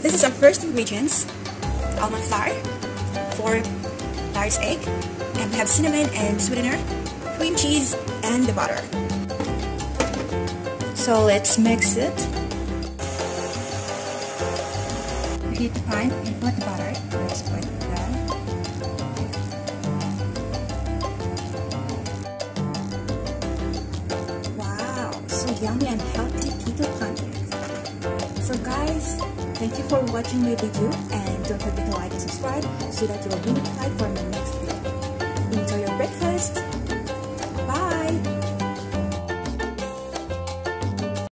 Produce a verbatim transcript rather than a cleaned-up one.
this is our first ingredients: almond flour, four large egg, and we have cinnamon and sweetener, cream cheese, and the butter. So let's mix it. Heat the pan and put the butter. Let's put it there. Wow, so yummy and healthy keto pancakes. So guys, thank you for watching my video, and don't forget to like and subscribe so that you will be notified for my next video. Enjoy your breakfast!